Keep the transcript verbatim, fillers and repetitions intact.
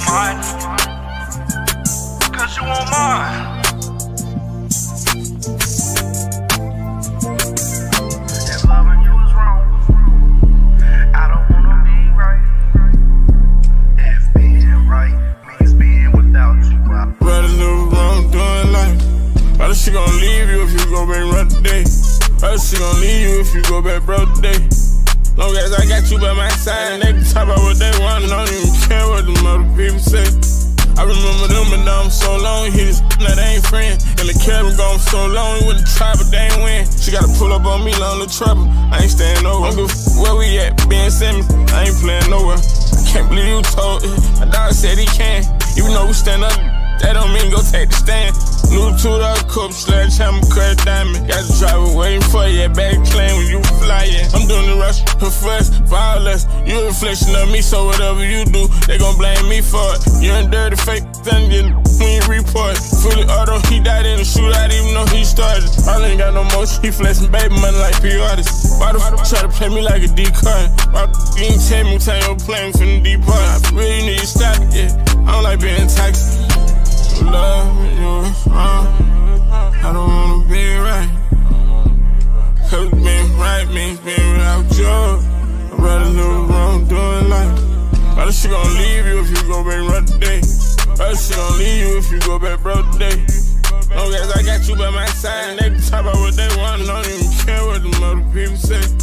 want mine, cause you want mine. If loving you is wrong, I don't wanna be right. If being right means being without you, I rather live wrong doing life. Rather she gon' leave you if you go back right today. Rather she gon' leave you if you go back bro today. Long as I got you by my side and they can talk about what they want, and I don't even care what them other people say. I remember them, but now I'm so long, he just now they ain't friend. And the cabin gone so long, he wouldn't try, but they ain't win. She gotta pull up on me, long little trouble, I ain't staying over. I don't give a f where we at, Ben Simmons, I ain't playing nowhere. I can't believe you told it, my dog said he can. Even though we stand up, that don't mean go take the stand. New two-dollar cup, sledgehammer, crash diamond. Got the driver waiting for you, back claim when you fly, yeah. I'm doing the rush, her first, violence. You a reflection of me, so whatever you do, they gon' blame me for it. You're a dirty fake, then you when you report. Fully auto, he died in the shootout, even though he started. I ain't got no motion, he flexing baby money like P artists. Why the f try to play me like a decoy? Why the f you ain't tell me, tell your plane from the deep part? I really need to stop it, yeah. I don't like being toxic. Love you is wrong, I don't wanna be right. Cause being right means being without you. I'd rather live wrong doing life. Rather she gon' leave you if you go back right today. Rather she gon' leave you if you go back bro today. Long as I got you by my side and they can talk about what they want, and I don't even care what them other people say.